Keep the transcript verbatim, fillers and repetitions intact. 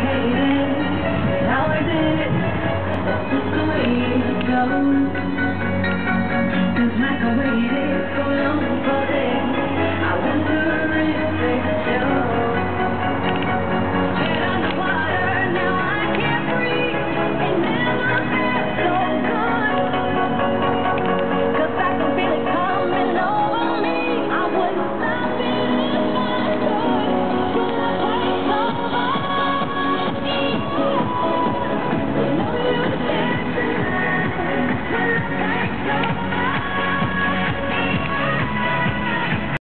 complicated. Now I did it. That's just the way it goes.